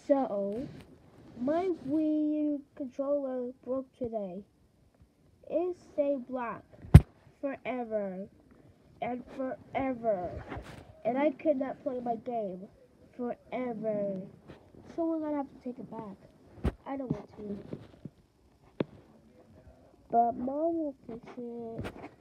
So, my Wii U controller broke today. It stayed black forever and forever. And I could not play my game forever. So we're gonna have to take it back. I don't want to. But Mom will fix it.